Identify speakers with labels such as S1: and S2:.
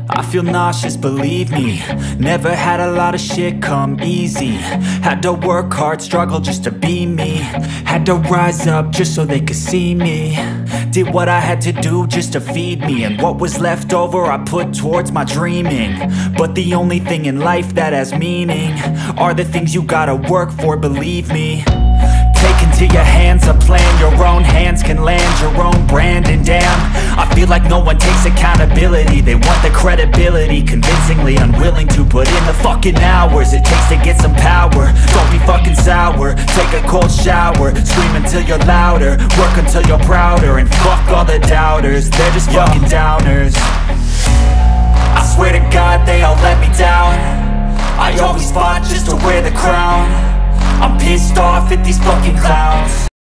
S1: I feel nauseous, believe me. Never had a lot of shit come easy. Had to work hard, struggle just to be me. Had to rise up just so they could see me. Did what I had to do just to feed me. And what was left over I put towards my dreaming. But the only thing in life that has meaning are the things you gotta work for, believe me. Take into your hands a plan. Your own hands can land your own brand. And damn, I feel like no one takes accountability. They want the credibility, convincingly unwilling to put in the fucking hours it takes to get some power. Don't be fucking sour, take a cold shower. Scream until you're louder, work until you're prouder. And fuck all the doubters, they're just fucking downers. I swear to God they all let me down. I always fought just to wear the crown. I'm pissed off at these fucking clowns.